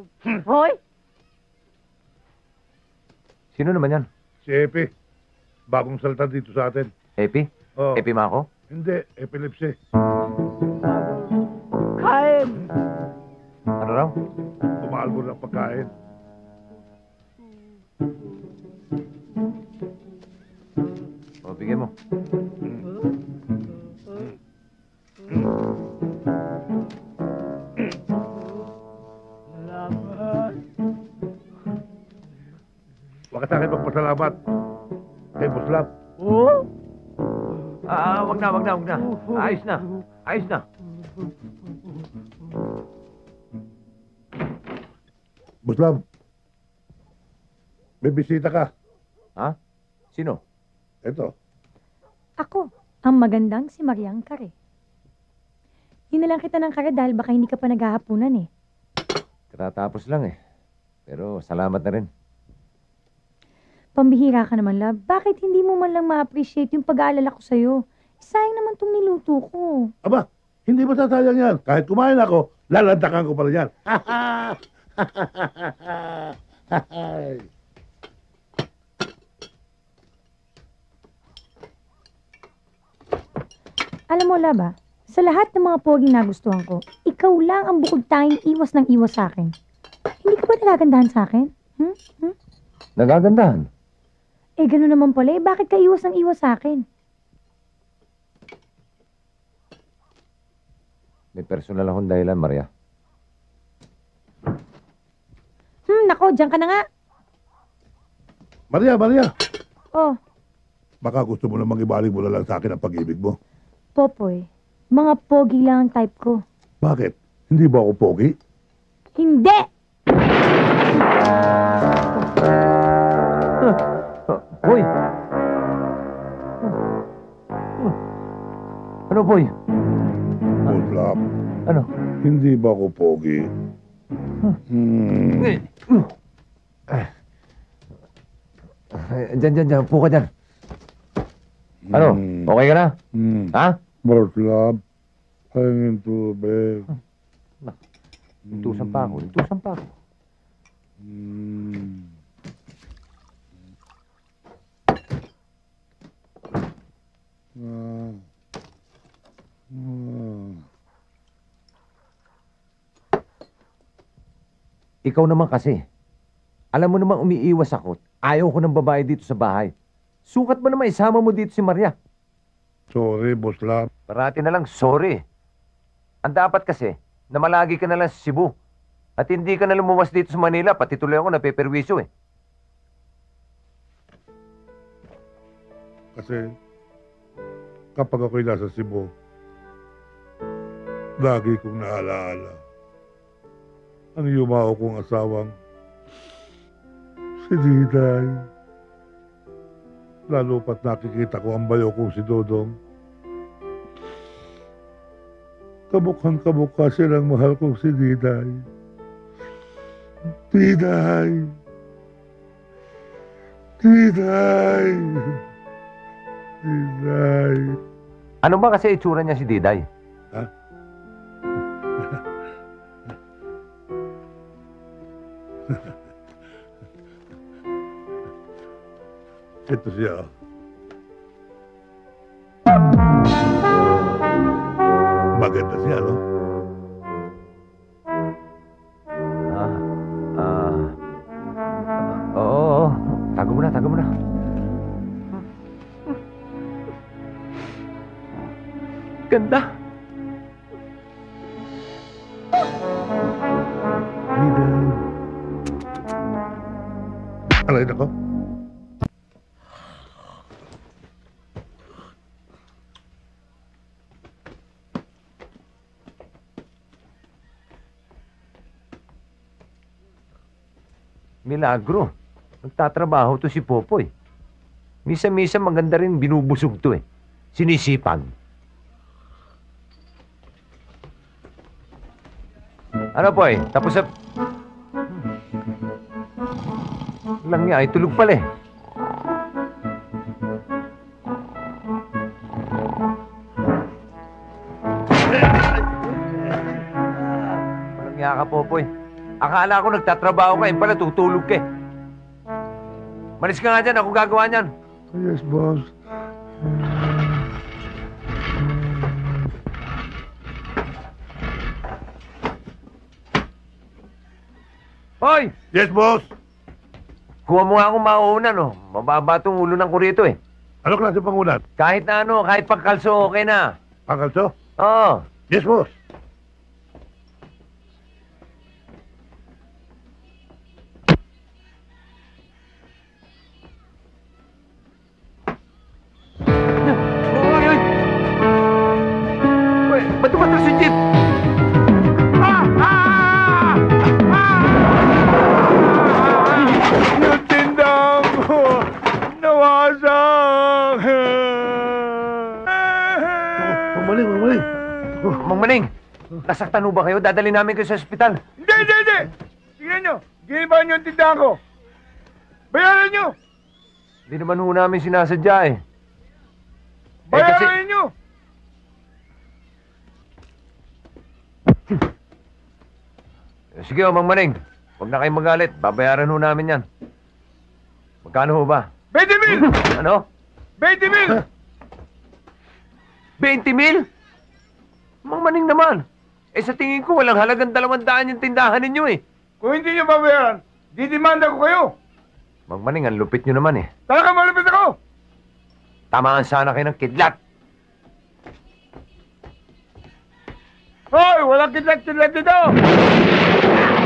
Hoy! Sino naman yan? Si Epi. Bagong salta dito sa atin. Epi? Oh. Epi Mako? Hindi, epilepsy. Kain! Ano raw? Umaalbor ng pagkain. O, bigyan mo. Salamat. Huwag ka sa akin magpasalamat. Kay Buslap. Oh? Wag na. Ayos na. Buslap. May bisita ka. Ha? Sino? Ito. Ako, ang magandang si Mariang Kare. Hinalang kita ng kare dahil baka hindi ka pa naghahapunan eh. Katatapos lang eh. Pero salamat na rin. Pambihira ka naman, love. Bakit hindi mo man lang ma-appreciate yung pag-aalala ko sa'yo? Sayang naman tong niluto ko. Aba, hindi ba sasayang yan? Kahit kumain ako, lalantakan ko pa rin yan. Alam mo, love, sa lahat ng mga poging nagustuhan ko, ikaw lang ang bukod tanging iwas ng iwas sa akin. Hindi ka ba nagagandahan sa akin? Nagagandahan? Eh, gano'n naman pala. Eh, bakit ka iwas ng iwas sa akin? May personal akong dahilan, Maria. Nako, dyan ka na nga. Maria. Oh, Baka gusto mo namang ibalik mo na lang sa akin ang pag-ibig mo. Popoy, mga pogi lang ang type ko. Bakit? Hindi ba ako pogi? Hindi! Boy! Ano, boy? Buslap. Ano? Hindi ba ako pogi? Diyan. Upo ka dyan. Ano? Okay ka na? Ha? Buslap. Hangin tubig. Intusan pa ako. Ikaw naman kasi. Alam mo naman umiiwas ako. Ayaw ko ng babae dito sa bahay. Sukat mo naman isama mo dito si Maria. Sorry, Buslap. Parati na lang sorry. Ang dapat kasi, na malagi ka na lang sa Cebu. At hindi ka na lumuwas dito sa Manila, pati tuloy ako napeperwisyo eh. Kasi kapag ako'y nasa Cebu, lagi kong naalaala ang yumao kong asawang si Diday. Lalo pat nakikita ko ang bayo kong si Dodong. Kabukhang-kabukha silang mahal kong si Diday. Diday! Ano ba kasi itsura niya si Diday? Ha? Ito siya. Maganda siya, no? Oo. Tago mo na. Ganda. Aray na ko. Milagro. Nagtatrabaho to si Popoy. Misa-misa maganda rin binubusog to eh. Sinisipag. Ano, Poy? Tapos sa... Lang niya ay tulog pala eh. Walang niya ka, Popoy. Akala ko nagtatrabaho ka, pala tutulog ka eh. Malis ka nga dyan, ako gagawa niyan. Yes, boss. Hoy! Yes, boss. Kuha mo nga akong mauunan, oh. Mababa tong ulo ng kurito eh. Ano klase pangunan? Kahit na ano, kahit pagkalso, okay na. Pangkalso? Oo. Yes, boss. Oy, oy! Oy, ba't tumatras si Jeep? Yung tindang ko, nawasak. Mamaling, mamaling. Mang Maning, nasaktan ho ba kayo? Dadali namin kayo sa ospital. Hindi. Tingnan nyo, giniba nyo yung tindahan ko. Bayaran nyo. Hindi naman ho namin sinasadya eh. Bayaran nyo. Sige Mang Maning, huwag na kayong magalit. Babayaran ho namin yan. Magkano ho ba? 20,000! Ano? 20,000! 20,000? Mang Maning naman. Sa tingin ko walang halagang 200 yung tindahan ninyo eh. Kung hindi nyo babayaran, didimanda ko kayo. Mang Maning, ang lupit nyo naman eh. Talaga malupit ako. Tamaan sana kayo ng kidlat. Hoy, walang kidlat-kidlat dito.